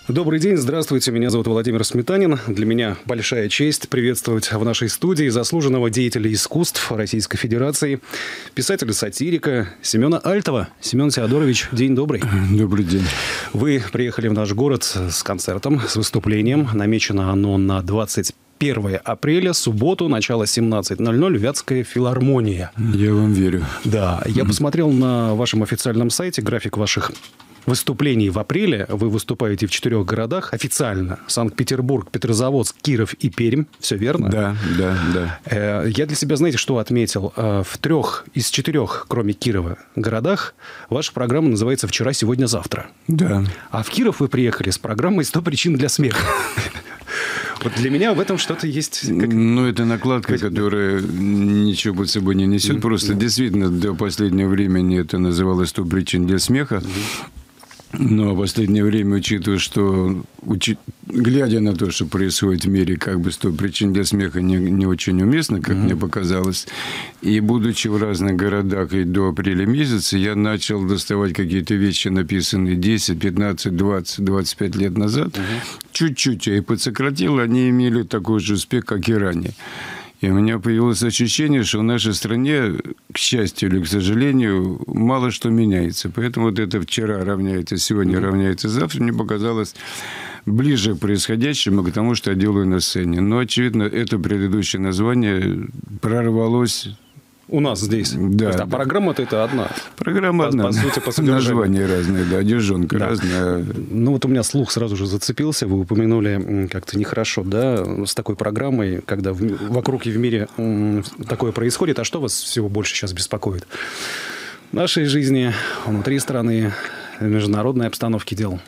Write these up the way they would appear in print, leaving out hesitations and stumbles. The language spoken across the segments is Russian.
Добрый день, здравствуйте, меня зовут Владимир Сметанин. Для меня большая честь приветствовать в нашей студии заслуженного деятеля искусств Российской Федерации, писателя-сатирика Семена Альтова. Семен Теодорович, день добрый. Добрый день. Вы приехали в наш город с концертом, с выступлением. Намечено оно на 21 апреля, субботу, начало 17:00, Вятская филармония. Я вам верю. Да, я посмотрел на вашем официальном сайте график ваших выступлений в апреле. Вы выступаете в 4 городах официально. Санкт-Петербург, Петрозаводск, Киров и Пермь. Все верно? Да. Я для себя, знаете, что отметил? В 3 из 4, кроме Кирова, городах ваша программа называется «Вчера, сегодня, завтра». Да. А в Киров вы приехали с программой «100 причин для смеха». Вот для меня в этом что-то есть. Ну, это накладка, которая ничего под собой не несет. Просто действительно до последнего времени это называлось «100 причин для смеха». Но в последнее время, учитывая, что, глядя на то, что происходит в мире, как бы 100 причин для смеха не очень уместно, как мне показалось. И будучи в разных городах и до апреля месяца, я начал доставать какие-то вещи, написанные 10, 15, 20, 25 лет назад. Чуть-чуть я их подсократил, они имели такой же успех, как и ранее. И у меня появилось ощущение, что в нашей стране, к счастью или к сожалению, мало что меняется. Поэтому вот это вчера равняется сегодня, равняется завтра, мне показалось ближе к происходящему, к тому, что я делаю на сцене. Но, очевидно, это предыдущее название прорвалось. У нас здесь. Да. А программа-то это одна. Программа одна. По сути, по содержанию. Названия разные, да, одежонка разная. Ну, вот у меня слух сразу же зацепился. Вы упомянули как-то нехорошо, да, с такой программой, когда вокруг и в мире такое происходит. А что вас всего больше сейчас беспокоит? В нашей жизни, внутри страны, в международной обстановке дел.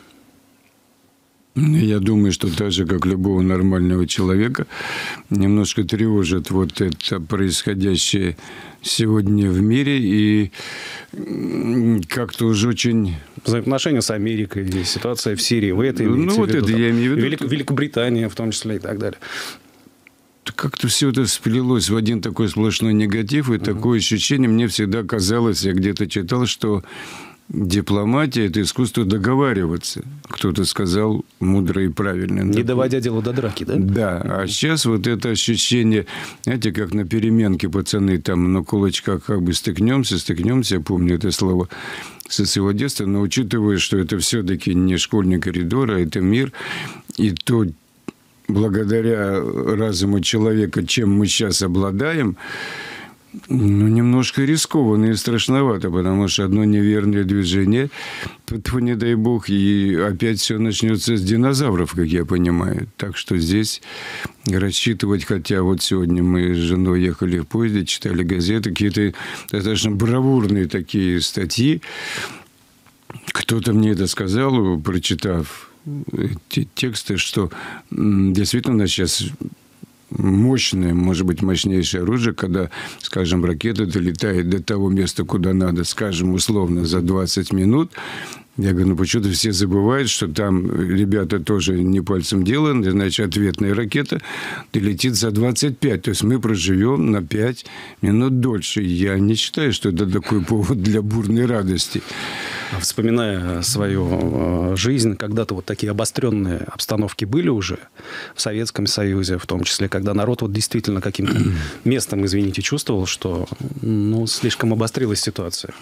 Я думаю, что так же, как любого нормального человека, немножко тревожит вот это происходящее сегодня в мире. И как-то уже очень... Взаимоотношения с Америкой, ситуация в Сирии. Вы это имеете в виду? Ну, вот это я имею в виду. Великобритания, в том числе, и так далее. Как-то все это сплелось в один такой сплошной негатив. И такое ощущение, мне всегда казалось, я где-то читал, что... Дипломатия – это искусство договариваться. Кто-то сказал мудро и правильно. Не доводя дело до драки, да? Да. А сейчас вот это ощущение, знаете, как на переменке пацаны там на кулачках как бы стыкнемся. Я помню это слово со своего детства. Но учитывая, что это все-таки не школьный коридор, а это мир. И то, благодаря разуму человека, чем мы сейчас обладаем, ну, немножко рискованно и страшновато, потому что одно неверное движение, не дай бог, и опять все начнется с динозавров, как я понимаю. Так что здесь рассчитывать, хотя вот сегодня мы с женой ехали в поезде, читали газеты, какие-то достаточно бравурные такие статьи. Кто-то мне это сказал, прочитав эти тексты, что действительно у нас сейчас... мощное, может быть, мощнейшее оружие, когда, скажем, ракета долетает до того места, куда надо, скажем, условно, за 20 минут. Я говорю, ну почему-то все забывают, что там ребята тоже не пальцем деланы, значит, ответная ракета долетит за 25. То есть мы проживем на 5 минут дольше. Я не считаю, что это такой повод для бурной радости. Вспоминая свою жизнь, когда-то вот такие обостренные обстановки были уже в Советском Союзе, в том числе, когда народ вот действительно каким-то местом, извините, чувствовал, что слишком обострилась ситуация.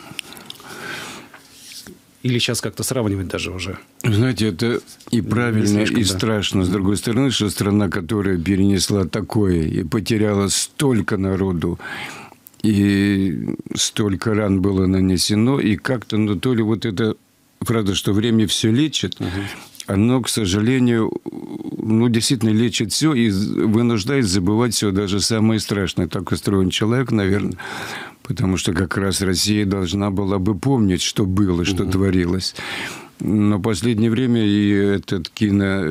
Или сейчас как-то сравнивать даже уже? Знаете, это и правильно, и страшно. С другой стороны, что страна, которая перенесла такое и потеряла столько народу, и столько ран было нанесено, и как-то, то ли вот это, правда, что время все лечит, оно, к сожалению, действительно лечит все и вынуждает забывать все, даже самое страшное. Так устроен человек, наверное. Потому что как раз Россия должна была бы помнить, что было, что творилось. Но в последнее время и этот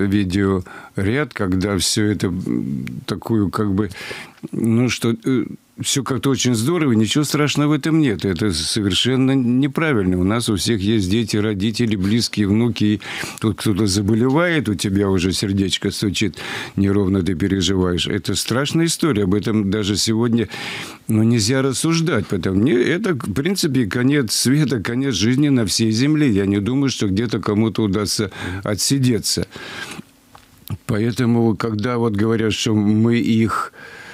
кино-видеоряд, когда все это такую как бы... что все как-то очень здорово, ничего страшного в этом нет. Это совершенно неправильно. У нас у всех есть дети, родители, близкие, внуки. И тут кто-то заболевает, у тебя уже сердечко стучит, неровно ты переживаешь. Это страшная история. Об этом даже сегодня нельзя рассуждать. Потому что это, в принципе, конец света, конец жизни на всей земле. Я не думаю, что где-то кому-то удастся отсидеться. Поэтому, когда вот говорят, что мы их...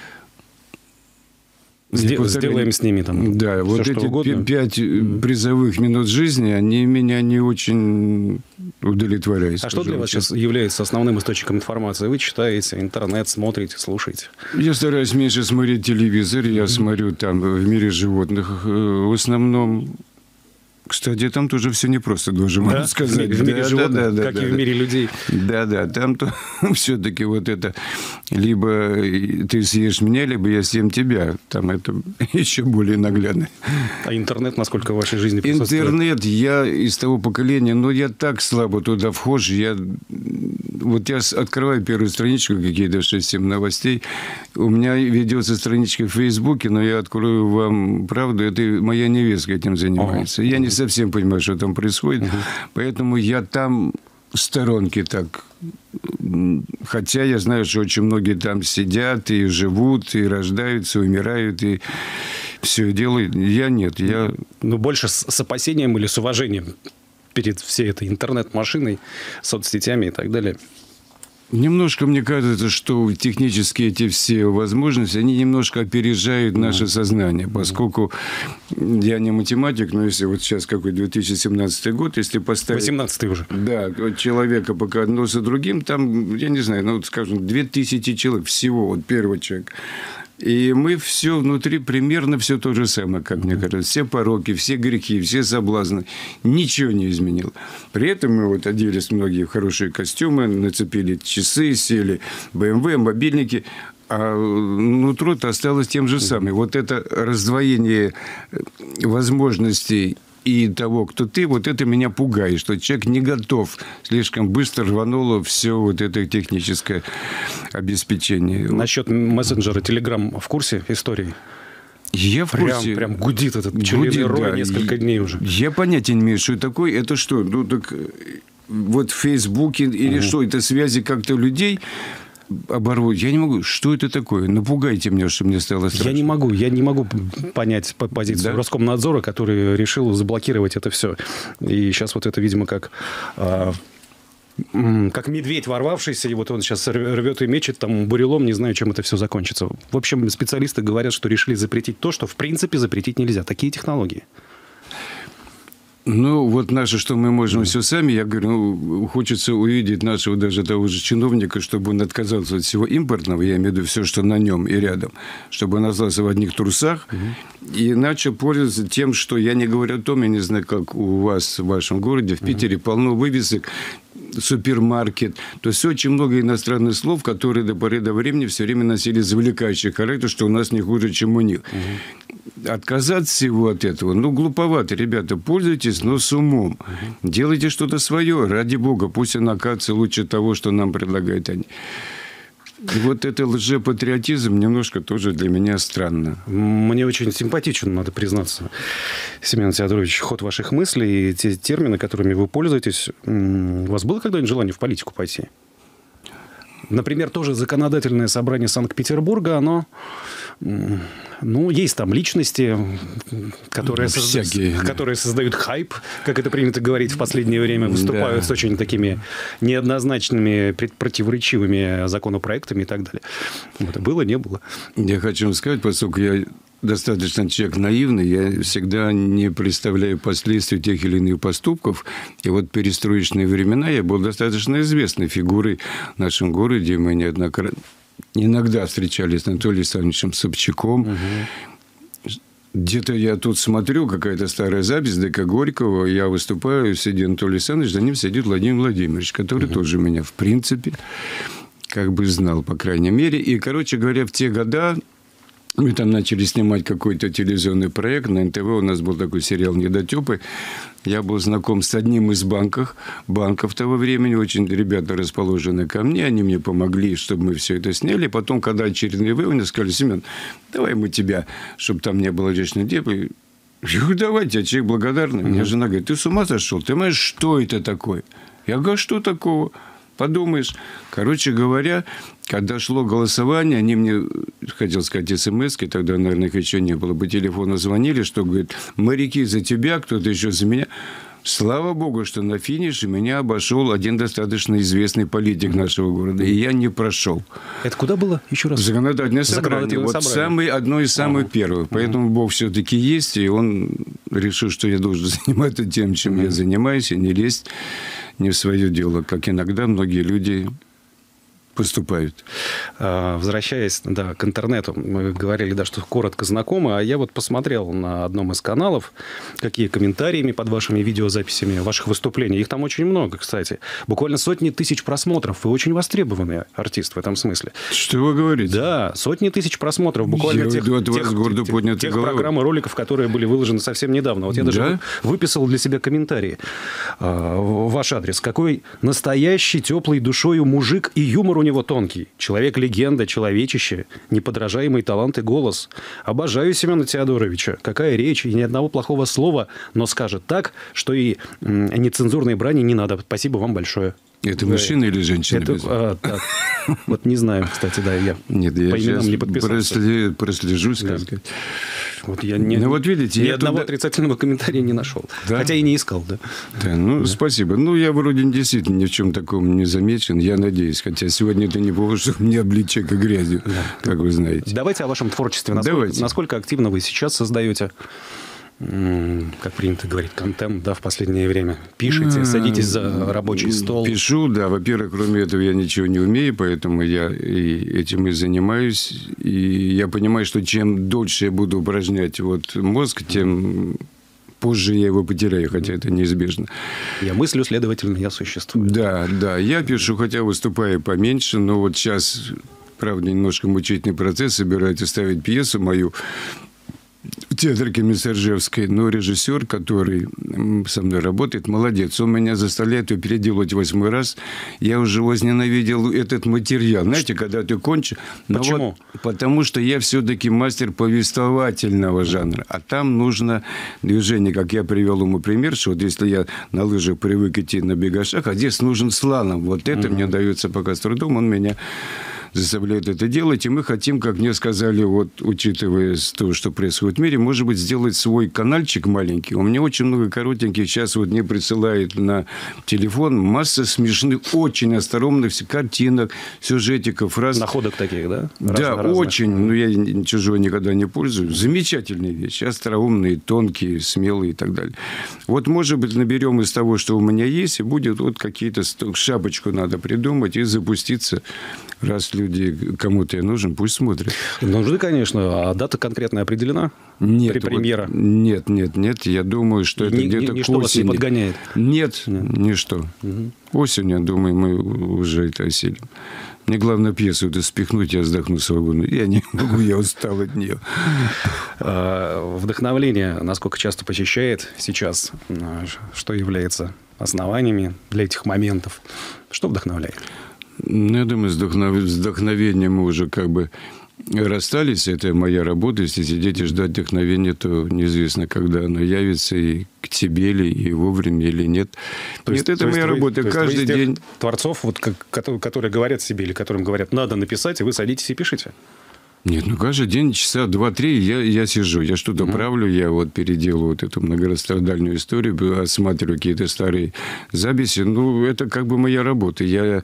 Сделаем с ними там да, все, вот что эти угодно. 5 призовых минут жизни, они меня не очень удовлетворяют. А что для вас сейчас является основным источником информации? Вы читаете интернет, смотрите, слушаете? Я стараюсь меньше смотреть телевизор. Я смотрю там в мире животных в основном. Кстати, там тоже все непросто, должен вам сказать. В мире животных, как и в мире людей. Да, там все-таки вот это либо ты съешь меня, либо я съем тебя. Там это еще более наглядно. А интернет, насколько в вашей жизни присутствует? Интернет, я из того поколения, но я так слабо туда вхожу. Я открываю первую страничку, какие-то 6-7 новостей. У меня ведется страничка в Фейсбуке, но я открою вам правду. Это моя невестка этим занимается. Я не совсем понимаю, что там происходит. Поэтому я там в сторонке так. Хотя я знаю, что очень многие там сидят и живут, и рождаются, умирают, и все делают. Я нет. Ну, больше с опасением или с уважением перед всей этой интернет-машиной, соцсетями и так далее. Немножко мне кажется, что технически эти все возможности, они немножко опережают наше сознание, поскольку я не математик, но если вот сейчас какой 2017 год, если поставить... 18-й уже. Да, человека пока одно за другим, там, я не знаю, скажем, 2000 человек всего, вот первый человек. И мы все внутри примерно все то же самое, как мне кажется. Все пороки, все грехи, все соблазны. Ничего не изменил. При этом мы вот оделись многие в хорошие костюмы, нацепили часы, сели в BMW, мобильники. А нутро-то осталось тем же самым. Вот это раздвоение возможностей и того, кто ты, вот это меня пугает, что человек не готов. Слишком быстро рвануло все вот это техническое обеспечение. Насчет мессенджера Telegram в курсе истории? Я в курсе. Прям гудит этот пчелиный рой несколько дней уже. Я понятия не имею, что это такое. Это что? Ну, так вот в Фейсбуке или что? Это связи как-то людей оборвут. Я не могу. Что это такое? Напугайте меня, чтобы мне стало страшно. Я не могу понять позицию Роскомнадзора, который решил заблокировать это все. И сейчас вот это, видимо, как медведь ворвавшийся, и вот он сейчас рвет и мечет там бурелом, не знаю, чем это все закончится. В общем, специалисты говорят, что решили запретить то, что в принципе запретить нельзя. Такие технологии. Ну, вот наше, что мы можем все сами, я говорю, хочется увидеть нашего даже того же чиновника, чтобы он отказался от всего импортного, я имею в виду все, что на нем и рядом, чтобы он остался в одних трусах и начал пользоваться тем, что я не говорю о том, я не знаю, как у вас в вашем городе, в Питере полно вывесок, супермаркет. То есть очень много иностранных слов, которые до поры до времени все время носили завлекающий характер, что у нас не хуже, чем у них. Отказаться всего от этого, глуповато, ребята, пользуйтесь, но с умом. Делайте что-то свое, ради бога, пусть оно окажется лучше того, что нам предлагают они. И вот это лжепатриотизм немножко тоже для меня странно. Мне очень симпатичен, надо признаться, Семен Теодорович, ход ваших мыслей и те термины, которыми вы пользуетесь. У вас было когда-нибудь желание в политику пойти? Например, тоже законодательное собрание Санкт-Петербурга, оно... есть там личности, которые создают хайп, как это принято говорить в последнее время, выступают с очень такими неоднозначными, противоречивыми законопроектами и так далее. Это было, не было. Я хочу вам сказать, поскольку я достаточно человек наивный, я всегда не представляю последствий тех или иных поступков. И вот в перестроечные времена я был достаточно известной фигурой в нашем городе. Мы неоднократно... Иногда встречались с Анатолием Александровичем Собчаком. Где-то я тут смотрю, какая-то старая запись ДК Горького. Я выступаю, сидит Анатолий Александрович, за ним сидит Владимир Владимирович, который тоже меня, в принципе, как бы знал, по крайней мере. И, короче говоря, в те года Мы там начали снимать какой-то телевизионный проект. На НТВ у нас был такой сериал «Недотепы». Я был знаком с одним из банков того времени. Очень ребята расположены ко мне. Они мне помогли, чтобы мы все это сняли. Потом, когда очередные выводы, сказали: Семен, давай мы тебя, чтобы там не было лишних дел. Я говорю: давайте, я человек благодарный. Мне жена говорит: ты с ума сошел? Ты понимаешь, что это такое? Я говорю: что такого? Подумаешь. Короче говоря, когда шло голосование, они мне, хотел сказать, смс-ки, тогда, наверное, их еще не было, по телефону звонили, что, говорит, моряки за тебя, кто-то еще за меня. Слава богу, что на финише меня обошел один достаточно известный политик нашего города, и я не прошел. Это куда было? Еще раз. Законодательное собрание. Вот одно из самых первых. Поэтому Бог все-таки есть, и он решил, что я должен заниматься тем, чем я занимаюсь, и не лезть не в свое дело, как иногда многие люди поступают. Возвращаясь, да, к интернету, мы говорили, да, что коротко знакомы, а я вот посмотрел на одном из каналов, какие комментариями под вашими видеозаписями ваших выступлений. Их там очень много, кстати. Буквально сотни тысяч просмотров. Вы очень востребованный артист в этом смысле. Что вы говорите? Да, сотни тысяч просмотров. Буквально тех программ и роликов, которые были выложены совсем недавно. Вот я даже выписал для себя комментарии. Ваш адрес. Какой настоящий, теплый душою мужик, и юмор у него тонкий. Человек-легенда, человечище, неподражаемый талант и голос. Обожаю Семена Теодоровича. Какая речь, и ни одного плохого слова, но скажет так, что и нецензурной брани не надо. Спасибо вам большое. Это мужчина или женщина? Вот не знаю, кстати, да, я по именам не подписался. Прослежусь, как сказать. Вот я ни одного отрицательного комментария не нашел. Да? Хотя и не искал, да. Да, да. Спасибо. Я вроде действительно ни в чем таком не замечен, я надеюсь. Хотя сегодня это не повод, что мне облить человека грязью, как вы знаете. Давайте о вашем творчестве. Насколько активно вы сейчас создаете, как принято говорить, контент, да, в последнее время? Пишите, садитесь за рабочий стол? Пишу, да. Во-первых, кроме этого я ничего не умею, поэтому я этим и занимаюсь. И я понимаю, что чем дольше я буду упражнять мозг, тем позже я его потеряю, хотя это неизбежно. Я мыслю, следовательно, я существую. Да, да. Я пишу, хотя выступаю поменьше, но вот сейчас, правда, немножко мучительный процесс. Собираюсь ставить пьесу мою в театре Комиссаржевской, но режиссер, который со мной работает, молодец. Он меня заставляет ее переделать 8-й раз. Я уже возненавидел этот материал. Знаете, когда ты кончишь... Почему? Потому что я все-таки мастер повествовательного жанра. А там нужно движение, как я привел ему пример, что вот если я на лыжах привык идти на бегашах, а здесь нужен слалом. Вот это мне дается пока с трудом. Он меня заставляет это делать. И мы хотим, как мне сказали, учитывая то, что происходит в мире, может быть, сделать свой канальчик маленький. У меня очень много коротеньких. Сейчас мне присылают на телефон масса смешных, очень остроумных картинок, сюжетиков, фраз. Находок таких, да? Да, очень. Я чужого никогда не пользуюсь. Замечательные вещи. Остроумные, тонкие, смелые и так далее. Может быть, наберем из того, что у меня есть, и будет какие-то... Шапочку надо придумать и запуститься. Раз люди кому-то и нужен, пусть смотрят. Нужны, конечно. А дата конкретная определена? Нет. Премьера? Нет. Я думаю, что это где-то к осени. Ничто вас не подгоняет? Нет, ничто. Осенью, я думаю, мы уже это осилим. Мне главное пьесу это спихнуть, я вздохну свободно. Я не могу, я устал от нее. Вдохновление насколько часто посещает сейчас? Что является основаниями для этих моментов? Что вдохновляет? Я думаю, с вдохновением мы уже расстались. Это моя работа. Если сидеть и ждать вдохновения, то неизвестно, когда оно явится, и к тебе ли, и вовремя, или нет. Это моя работа. Каждый день. Творцов, которые говорят себе, или которым говорят, надо написать, и вы садитесь и пишете? Нет, каждый день часа 2-3 я сижу. Я что-то правлю, я переделываю эту многострадальную историю, осматриваю какие-то старые записи. Это моя работа. Я...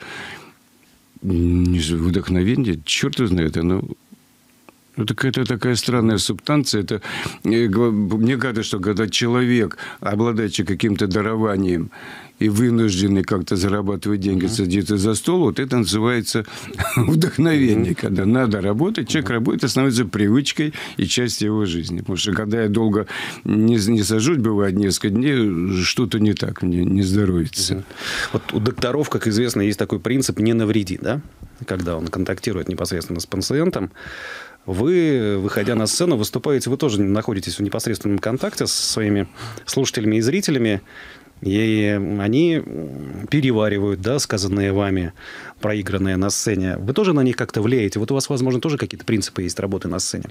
Вдохновение, черт его знает, это какая-то такая странная субстанция. Мне кажется, что когда человек, обладающий каким-то дарованием, и вынужденный как-то зарабатывать деньги, садиться за стол, вот это называется вдохновение. Когда надо работать, человек работает, становится привычкой и частью его жизни. Потому что когда я долго не сажусь, бывает несколько дней, что-то не так, мне не здоровится. Вот у докторов, как известно, есть такой принцип «не навреди», да? Когда он контактирует непосредственно с пациентом. Вы, выходя на сцену, выступаете, вы тоже находитесь в непосредственном контакте со своими слушателями и зрителями, и они переваривают, да, сказанное вами, проигранное на сцене. Вы тоже на них как-то влияете? Вот у вас, возможно, тоже какие-то принципы есть работы на сцене?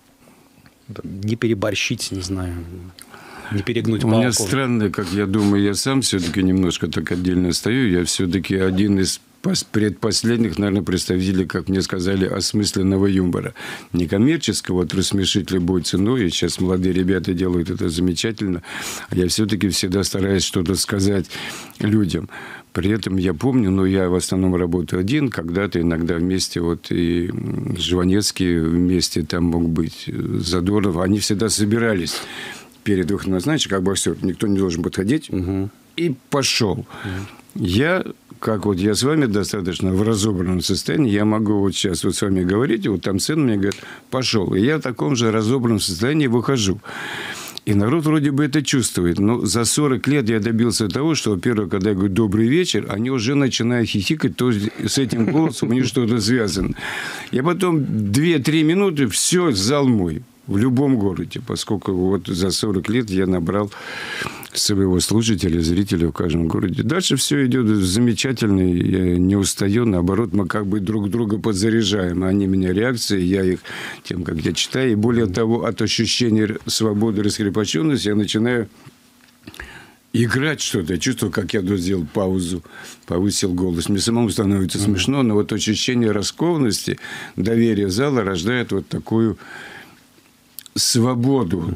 Не переборщить, не знаю, не перегнуть палку. У меня странно, как я думаю, я сам все-таки немножко так отдельно стою. Я все-таки один из предпоследних, наверное, представителей, как мне сказали, осмысленного юмора. Не коммерческого, вот рассмешить любой ценой. И сейчас молодые ребята делают это замечательно. А я все-таки всегда стараюсь что-то сказать людям. При этом я помню, но я в основном работаю один, когда-то иногда вместе, вот и Жванецкий вместе там мог быть, Задорнов. Они всегда собирались перед выходом, знаете, как боксер. Никто не должен подходить. И пошел. Я, как вот я с вами достаточно в разобранном состоянии, я могу вот сейчас вот с вами говорить, и вот там сын мне говорит, пошел. И я в таком же разобранном состоянии выхожу. И народ вроде бы это чувствует. Но за 40 лет я добился того, что, во-первых, когда я говорю «добрый вечер», они уже начинают хихикать, то с этим голосом у них что-то связано. Я потом 2-3 минуты, все, зал мой. В любом городе, поскольку вот за 40 лет я набрал своего слушателя, зрителя в каждом городе. Дальше все идет замечательно, я не устаю, наоборот, мы как бы друг друга подзаряжаем. Они меня реакцией, я их тем, как я читаю. И более того, от ощущения свободы, раскрепощенности я начинаю играть что-то. Я чувствую, как я тут сделал паузу, повысил голос. Мне самому становится смешно, но вот ощущение раскованности, доверия зала рождает вот такую свободу.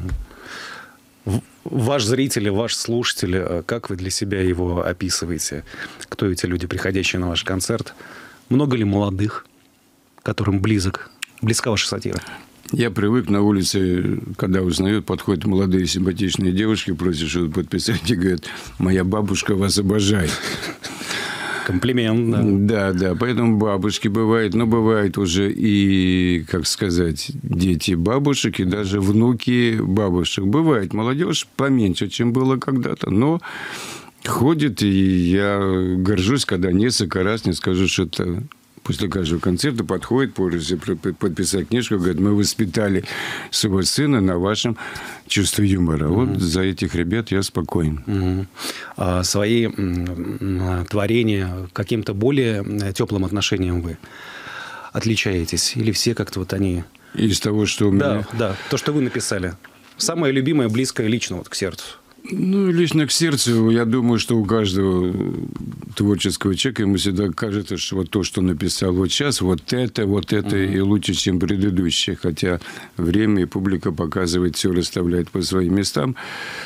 Ваш зритель, ваш слушатель, как вы для себя его описываете? Кто эти люди, приходящие на ваш концерт? Много ли молодых, которым близка ваша сатира? Я привык на улице, когда узнают, подходят молодые симпатичные девушки, просят что-то подписать и говорят: «Моя бабушка вас обожает». Комплимент, да. Да. Поэтому бабушки бывают, но бывают уже и, как сказать, дети бабушек, и даже внуки бабушек. Бывает молодежь поменьше, чем было когда-то, но ходит, и я горжусь, когда несколько раз не скажу, что это... После каждого концерта подходит, пользуется, подписать книжку, говорит: мы воспитали своего сына на вашем чувстве юмора. Вот за этих ребят я спокоен. А свои творения каким-то более теплым отношением вы отличаетесь? Или все как-то вот они... Из того, что у меня... Да, то, что вы написали. Самое любимое, близкое лично вот к сердцу. Ну, лично к сердцу, я думаю, что у каждого творческого человека ему всегда кажется, что вот то, что написал вот сейчас, вот это и лучше, чем предыдущее. Хотя время и публика показывает, все расставляет по своим местам.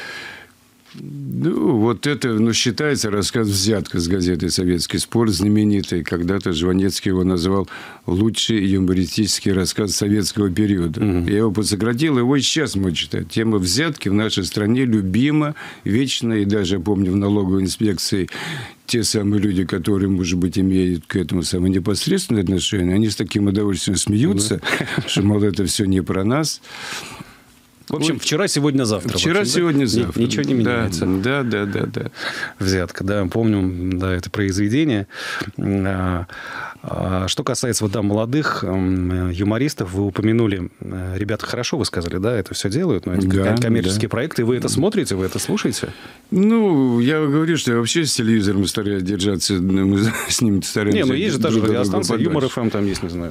Ну, вот это, считается рассказ «Взятка» с газеты «Советский спор», знаменитый. Когда-то Жванецкий его назвал лучший юмористический рассказ советского периода. Я его подсократил, его и сейчас можно читать. Тема взятки в нашей стране любима, вечно, и даже, помню, в налоговой инспекции те самые люди, которые, может быть, имеют к этому самое непосредственное отношение, они с таким удовольствием смеются, что, мол, это все не про нас. В общем, вчера, сегодня, завтра. Вчера, сегодня, завтра. Ничего не меняется. Да. Взятка, да. Помню, да, это произведение. Что касается молодых юмористов, вы упомянули, ребята хорошо, вы сказали, да, это все делают, но это коммерческие проекты. Вы это смотрите, вы это слушаете? Ну, я говорю, что я вообще с телевизором стараюсь держаться, мы с ним стараемся. Не, есть же та же радиостанция, Юмор ФМ там есть, не знаю.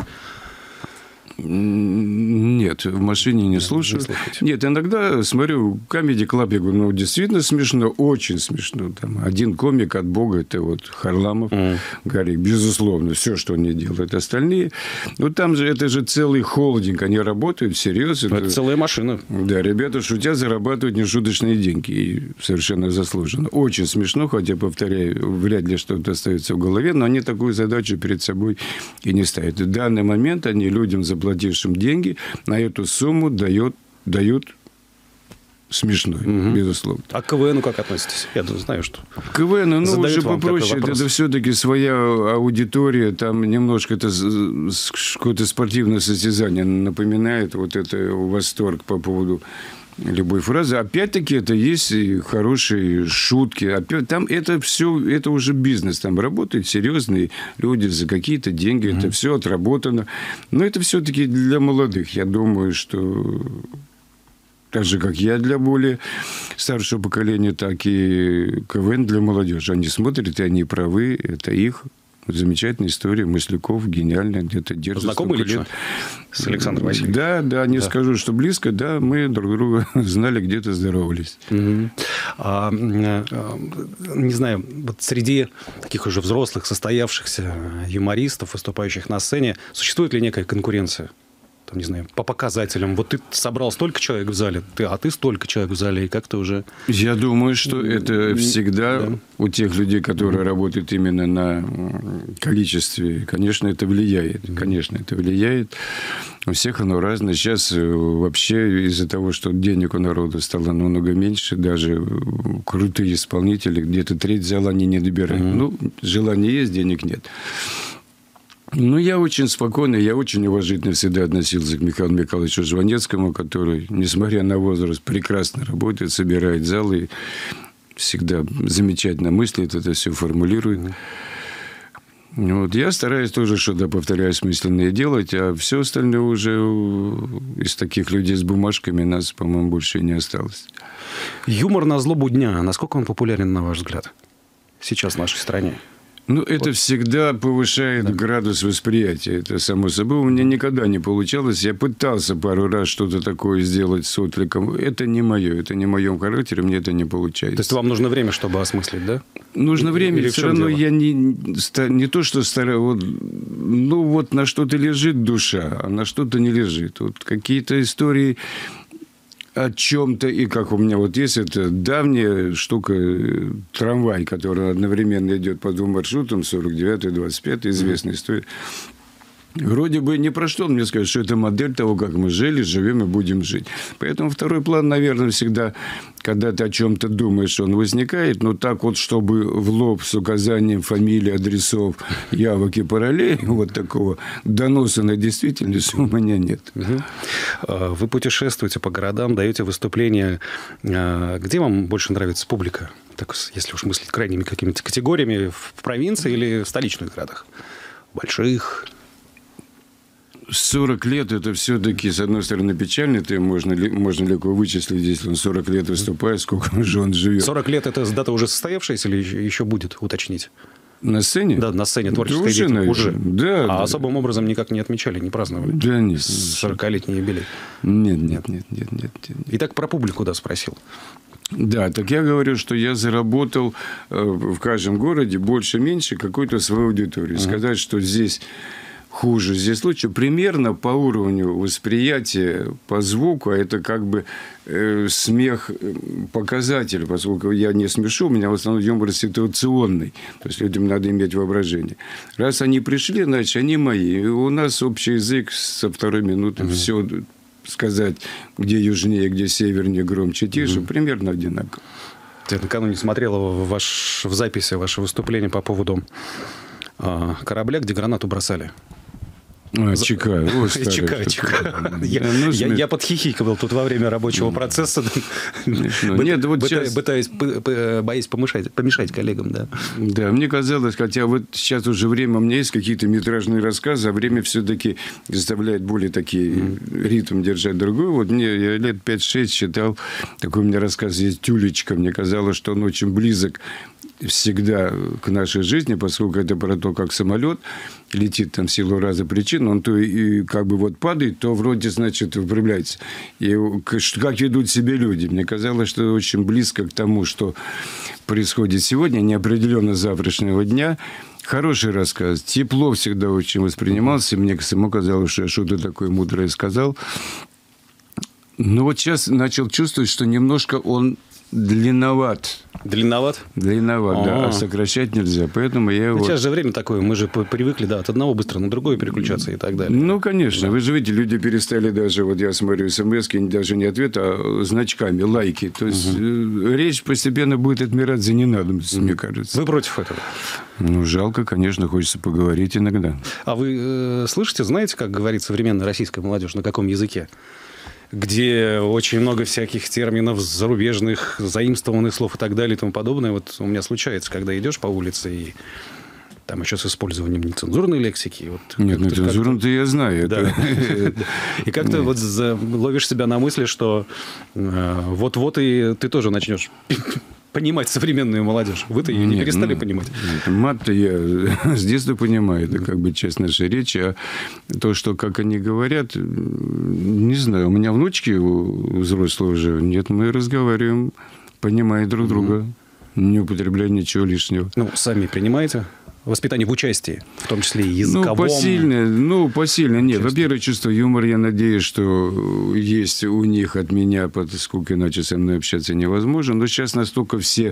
Нет, в машине не слушаю. Нет, иногда смотрю Comedy Club, я говорю, действительно смешно, очень смешно. Там один комик от Бога, это вот Харламов, Гарик, безусловно, все, что они делают. Остальные, там же, это же целый холдинг, они работают всерьез. Это целая машина. Да, ребята, шутя, зарабатывают нешуточные деньги. И совершенно заслуженно. Очень смешно, хотя, повторяю, вряд ли что-то остается в голове, но они такую задачу перед собой и не ставят. В данный момент они людям заплатившим деньги на эту сумму дают смешной, безусловно. А к КВНу как относитесь? Я знаю, что... К КВНу, ну, уже попроще. Это все-таки своя аудитория. Там немножко это какое-то спортивное состязание напоминает. Вот это восторг по поводу любой фразы. Опять-таки, это есть и хорошие шутки. Там это все, это уже бизнес. Там работают серьезные люди за какие-то деньги. Это все отработано. Но это все-таки для молодых. Я думаю, что... Так же, как я для более старшего поколения, так и КВН для молодежи. Они смотрят, и они правы. Это их замечательная история. Масляков, гениальная, где-то держит. Знакомы лично с Александром Васильевичем? Да, не скажу, что близко. Да, мы друг друга знали, где-то здоровались. Не знаю, вот среди таких уже взрослых, состоявшихся юмористов, выступающих на сцене, существует ли некая конкуренция? Там, не знаю, по показателям. Вот ты собрал столько человек в зале, а ты столько человек в зале, и как-то уже... Я думаю, что это всегда у тех людей, которые работают именно на количестве, конечно, это влияет. Конечно, это влияет. У всех оно разное. Сейчас вообще из-за того, что денег у народа стало намного меньше, даже крутые исполнители, где-то треть зала они не добирают. Ну, желание есть, денег нет. Ну, я очень спокойно, я очень уважительно всегда относился к Михаилу Михайловичу Жванецкому, который, несмотря на возраст, прекрасно работает, собирает залы, и всегда замечательно мыслит, это все формулирует. Вот. Я стараюсь тоже что-то, повторяю, смысленное делать, а все остальное уже из таких людей с бумажками нас, по-моему, больше не осталось. Юмор на злобу дня, насколько он популярен, на ваш взгляд, сейчас в нашей стране? Ну, это всегда повышает градус восприятия. Это само собой. У меня никогда не получалось. Я пытался пару раз что-то такое сделать с откликом. Это не мое. Это не в моем характере. Мне это не получается. То есть, вам нужно время, чтобы осмыслить, да? Нужно время. Или все равно дело? Я не то, что стараюсь... Вот, ну, вот на что-то лежит душа, а на что-то не лежит. Вот какие-то истории... о чем-то, и как у меня вот есть эта давняя штука, трамвай, который одновременно идет по двум маршрутам, 49-й, 25-й, известная история. Вроде бы не про что мне сказать, что это модель того, как мы жили, живем и будем жить. Поэтому второй план, наверное, всегда, когда ты о чем-то думаешь, он возникает, но так вот, чтобы в лоб с указанием фамилий, адресов, явок и параллелей, вот такого доноса на действительность у меня нет. Вы путешествуете по городам, даете выступления. Где вам больше нравится публика? Так, если уж мыслить крайними какими-то категориями, в провинции или в столичных городах? Больших... 40 лет – это все-таки, с одной стороны, печально. Это можно легко вычислить, если он 40 лет выступает, сколько же он живет. 40 лет – это дата уже состоявшаяся или еще будет уточнить? На сцене? Да, на сцене творческой деятельности. Уже? Да. А особым образом никак не отмечали, не праздновали? Да нет. 40-летний юбилей? Нет. Итак, про публику, да, спросил. Да, так я говорю, что я заработал в каждом городе больше-меньше какую-то свою аудиторию. Сказать, что здесь... хуже, здесь лучше. Примерно по уровню восприятия, по звуку, а это как бы смех показатель, поскольку я не смешу, у меня в основном юмор ситуационный. То есть, людям надо иметь воображение. Раз они пришли, значит, они мои. И у нас общий язык со второй минуты. Все сказать, где южнее, где севернее, громче, тише, примерно одинаково. Я накануне смотрел в записи ваше выступление по поводу корабля, где гранату бросали. ЧК. Я подхихикал тут во время рабочего процесса, боясь помешать коллегам. Да, мне казалось, хотя вот сейчас уже время, у меня есть какие-то метражные рассказы, а время все-таки заставляет более такие ритм держать другой. Вот я лет 5-6 читал, такой у меня рассказ есть «Тюлечка». Мне казалось, что он очень близок всегда к нашей жизни, поскольку это про то, как самолет летит там в силу раза причин, он то и как бы вот падает, то вроде, значит, выпрямляется. И как ведут себя люди. Мне казалось, что очень близко к тому, что происходит сегодня, неопределенно завтрашнего дня. Хороший рассказ. Тепло всегда очень воспринимался. Мне самому казалось, что я что-то такое мудрое сказал. Но вот сейчас начал чувствовать, что немножко он длинноват. Длинноват? Длинноват, да. А сокращать нельзя. Поэтому я его... Сейчас же время такое. Мы же привыкли, да, от одного быстро на другое переключаться и так далее. Ну, конечно. Да. Вы же видите, люди перестали даже, вот я смотрю смс-ки, даже не ответ, а значками, лайки. То есть речь постепенно будет отмирать за ненадобностью, мне кажется. Вы против этого? Ну, жалко, конечно, хочется поговорить иногда. А вы слышите, знаете, как говорит современная российская молодежь, на каком языке? Где очень много всяких терминов зарубежных, заимствованных слов и так далее и тому подобное. Вот у меня случается, когда идешь по улице и там еще с использованием нецензурной лексики. Вот нет, нецензурную-то я знаю. Да. И как-то вот ловишь себя на мысли, что вот-вот и ты тоже начнешь понимать современную молодежь. Вы-то ее не перестали понимать. Мат-то я с детства понимаю. Это как бы часть нашей речи. А то, что как они говорят, не знаю. У меня внучки взрослые уже. Нет, мы разговариваем, понимая друг друга. Не употребляя ничего лишнего. Ну, сами принимаете? Воспитание в участии, в том числе и языковом. Посильно нет. Во-первых, чувство юмора, я надеюсь, что есть у них от меня, поскольку иначе со мной общаться невозможно. Но сейчас настолько все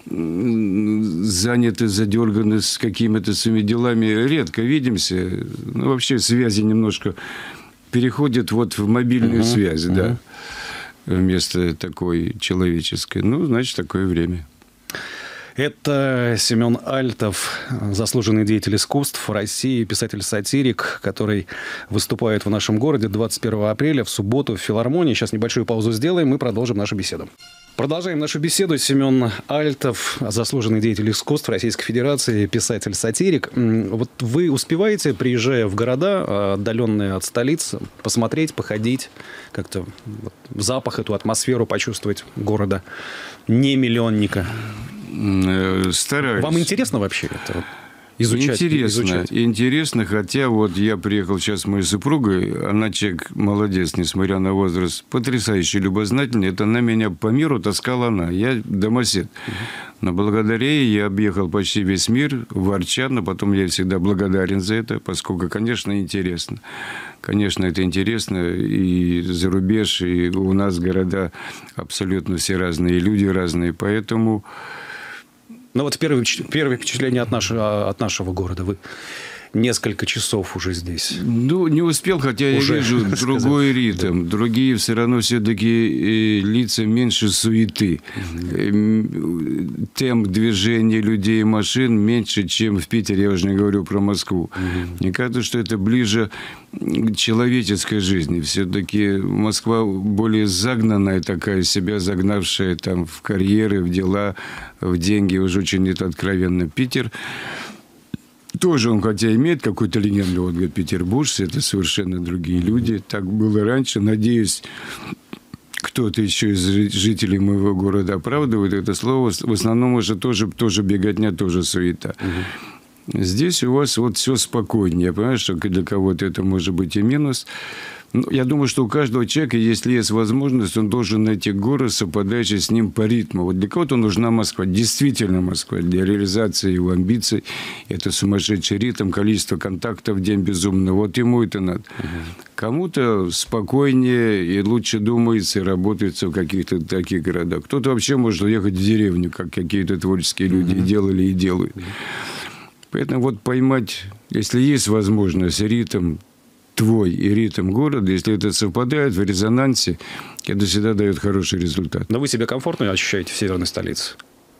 заняты, задерганы с какими-то своими делами. Редко видимся. Ну, вообще связи немножко переходят вот в мобильную связь, да, вместо такой человеческой. Ну, значит, такое время. Это Семен Альтов, заслуженный деятель искусств России, писатель-сатирик, который выступает в нашем городе 21 апреля в субботу в филармонии. Сейчас небольшую паузу сделаем и продолжим нашу беседу. Продолжаем нашу беседу. Семен Альтов, заслуженный деятель искусств Российской Федерации, писатель-сатирик. Вот вы успеваете, приезжая в города, отдаленные от столицы, посмотреть, походить, как-то запах, эту атмосферу почувствовать города, не миллионника? Стараюсь. Вам интересно вообще это? Изучать? Интересно, хотя вот я приехал сейчас с моей супругой, она человек молодец, несмотря на возраст, потрясающе любознательный, это она меня по миру таскала она, я домосед. Но благодаря ей я объехал почти весь мир, ворча, но потом я всегда благодарен за это, поскольку, конечно, интересно. Конечно, это интересно, и за рубеж, и у нас города абсолютно все разные, и люди разные, поэтому... Ну вот первое впечатление от нашего города. Вы несколько часов уже здесь. Ну, не успел, хотя уже, я вижу другой ритм. Да. Другие все равно все-таки лица меньше суеты. Темп движения людей и машин меньше, чем в Питере. Я уже не говорю про Москву. Мне кажется, что это ближе к человеческой жизни. Все-таки Москва более загнанная такая, себя загнавшая там в карьеры, в дела, в деньги. Уже очень это откровенно. Питер... Тоже он, хотя имеет какой-то легенду, вот говорит, петербуржцы, это совершенно другие люди. Так было раньше. Надеюсь, кто-то еще из жителей моего города оправдывает это слово. В основном уже тоже беготня, тоже суета. Здесь у вас вот все спокойнее. Я понимаю, что для кого-то это может быть и минус. Но я думаю, что у каждого человека, если есть возможность, он должен найти город, совпадающий с ним по ритму. Вот для кого-то нужна Москва, действительно Москва, для реализации его амбиций. Это сумасшедший ритм, количество контактов в день безумно. Вот ему это надо. Кому-то спокойнее и лучше думается и работается в каких-то таких городах. Кто-то вообще может уехать в деревню, как какие-то творческие люди делали и делают. Поэтому вот поймать, если есть возможность, ритм твой и ритм города, если это совпадает в резонансе, это всегда дает хороший результат. Но вы себя комфортно ощущаете в северной столице?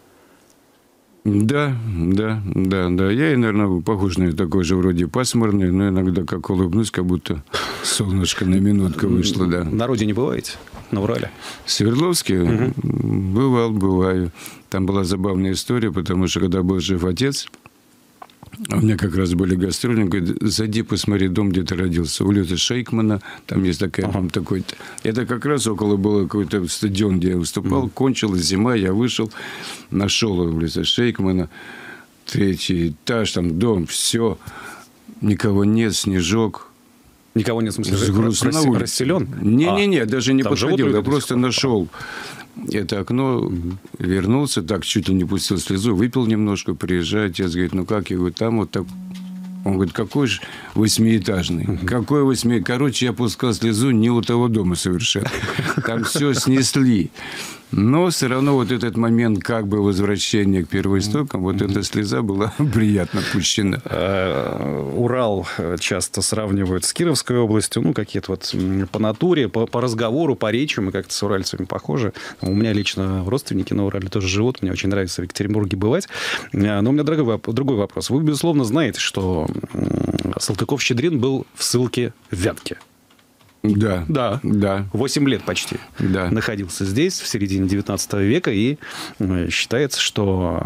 Да. Я, наверное, похож на такой же вроде пасмурный, но иногда как улыбнусь, как будто солнышко на минутку вышло, да. На родине бываете? На Урале? В Свердловске? Бываю. Там была забавная история, потому что когда был жив отец, у меня как раз были гастроли, он говорит, зайди, посмотри дом, где ты родился. Улица Шейкмана, там есть такой-то. Это как раз около был какой-то стадион, где я выступал. Кончилась зима, я вышел, нашел улицу Шейкмана, 3-й этаж, там дом, все. Никого нет, снежок. Никого нет, в смысле, расселен? Не, даже не подходил, я просто нашел это окно, вернулся, так чуть ли не пустил слезу, выпил немножко, приезжает, отец говорит, ну как, я говорю, там вот так. Он говорит, какой же 8-этажный? Какой 8-этажный? Короче, я пускал слезу не у того дома совершенно. Там все снесли. Но все равно вот этот момент как бы возвращения к первоистокам, вот эта слеза была приятно пущена. Урал часто сравнивают с Кировской областью. Ну, какие-то вот по натуре, по разговору, по речи мы как-то с уральцами похожи. У меня лично родственники на Урале тоже живут. Мне очень нравится в Екатеринбурге бывать. Но у меня другой вопрос. Вы, безусловно, знаете, что Салтыков-Щедрин был в ссылке в Вятке. Да. Да. Да. 8 лет почти находился здесь в середине 19 века. И считается, что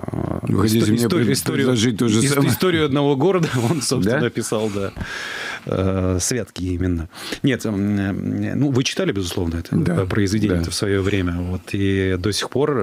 историю одного города он, собственно, писал, с Вятки именно. Нет, ну, вы читали, безусловно, это произведение в свое время. Вот, и до сих пор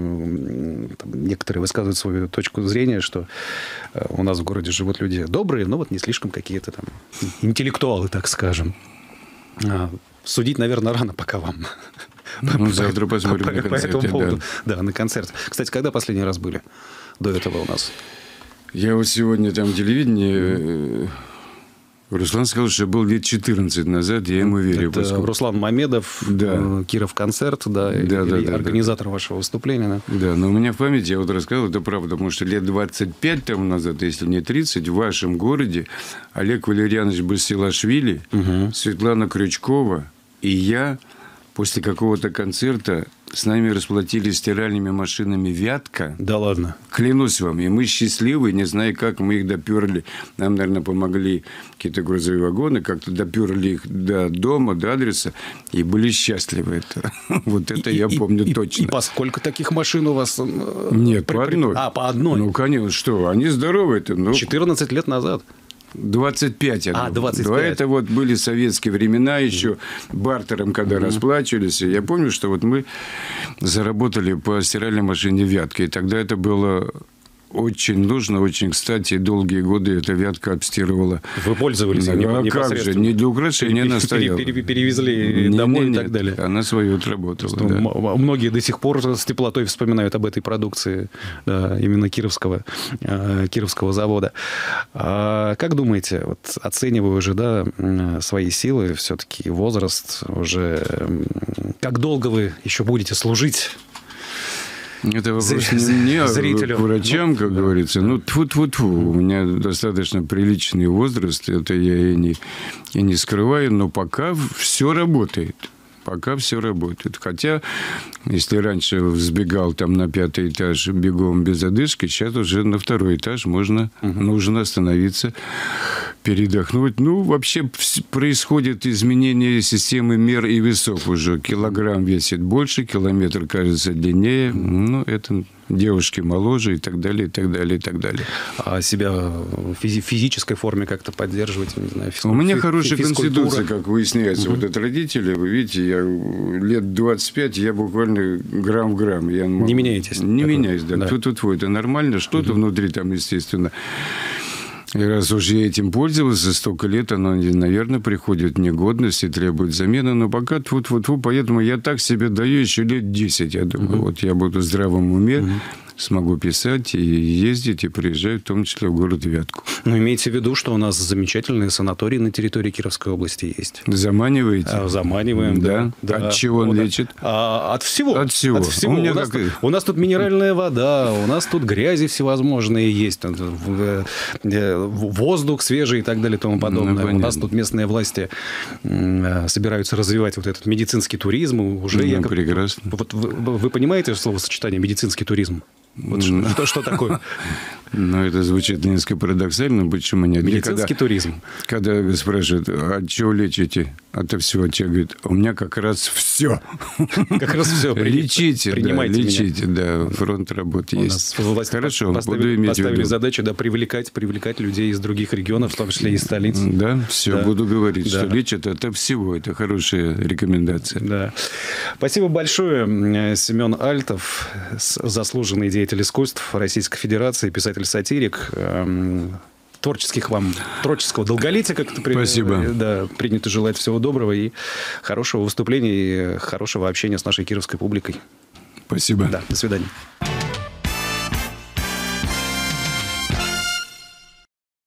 некоторые высказывают свою точку зрения, что у нас в городе живут люди добрые, но вот не слишком какие-то там интеллектуалы, так скажем. Судить, наверное, рано пока вам. Завтра посмотрим на концерте. По этому поводу. Да, на концерте. Кстати, когда последний раз были до этого у нас? Я вот сегодня там телевидение... Руслан сказал, что был лет 14 назад, я ему верю. Это Руслан Мамедов, Киров концерт, организатор вашего выступления. Да, но у меня в памяти, я вот рассказал, это правда, потому что лет 25 тому назад, если не 30, в вашем городе Олег Валерьянович Басилашвили, Светлана Крючкова и я после какого-то концерта с нами расплатились стиральными машинами «Вятка». Да ладно? Клянусь вам. И мы счастливы, не знаю как, мы их доперли. Нам, наверное, помогли какие-то грузовые вагоны, как-то доперли их до дома, до адреса, и были счастливы. Вот это я помню точно. И по сколько таких машин у вас? Нет, по одной. По одной? Ну, конечно, что, они здоровые-то. 14 лет назад. 25, я думаю. 25. До этого вот были советские времена еще, бартером, когда расплачивались. Я помню, что вот мы заработали по стиральной машине «Вятка». И тогда это было очень нужно, очень кстати. Долгие годы эта «Вятка» обстирывала. Вы пользовались непосредственно? Как же, не для украшения она стояла. Перевезли домой и так далее. Она свою отработала. Многие до сих пор с теплотой вспоминают об этой продукции именно Кировского завода. Как думаете, вот оценивая уже свои силы, все-таки возраст уже, как долго вы еще будете служить? Это вопрос не мне, а к врачам, как говорится. Ну, тьфу-тьфу-тьфу. У меня достаточно приличный возраст. Это я и не скрываю. Но пока все работает. Пока все работает. Хотя, если раньше взбегал там на 5-й этаж бегом без одышки, сейчас уже на 2-й этаж нужно остановиться, передохнуть. Ну, вообще происходит изменение системы мер и весов уже. Килограмм весит больше, километр кажется длиннее. Ну, это девушки моложе и так далее, и так далее, и так далее. А себя в физической форме как-то поддерживать? Не знаю, у меня хорошая конституция, как выясняется. Вот от родителей, вы видите, я лет 25, я буквально грамм в грамм. Я не меняетесь? Не меняюсь, да. Тьфу-тьфу-тьфу, это нормально. Что-то внутри там, естественно. И раз уж я этим пользовался столько лет, оно, наверное, приходит в негодность и требует замены. Но пока тьфу-тьфу-тьфу, поэтому я так себе даю еще лет 10, я думаю. Вот я буду в здравом уме, смогу писать и ездить, и приезжать, в том числе в город Вятку. Но имейте в виду, что у нас замечательные санатории на территории Кировской области есть. Заманиваете? Заманиваем, да. От чего он лечит? От всего. От всего. У нас тут минеральная вода, у нас тут грязи всевозможные есть, воздух свежий и так далее и тому подобное. У нас тут местные власти собираются развивать вот этот медицинский туризм. Уже прекрасно. Вот вы понимаете словосочетание «медицинский туризм»? Вот что такое? Ну, это звучит несколько парадоксально. Почему нет? Медицинский туризм. Когда спрашивают, от чего лечите? От всего. Человек говорит, у меня как раз все. Как раз все. Лечите, лечите. Да, фронт работы есть. Хорошо, буду иметь в виду. Поставили задачу привлекать людей из других регионов, в том числе из столиц. Да, все, буду говорить, что лечат от всего. Это хорошая рекомендация. Да. Спасибо большое. Семен Альтов, заслуженный деятель искусств Российской Федерации, писатель-сатирик. Творческого долголетия, как это принято желать. Всего доброго и хорошего выступления, и хорошего общения с нашей кировской публикой. Спасибо. Да, до свидания.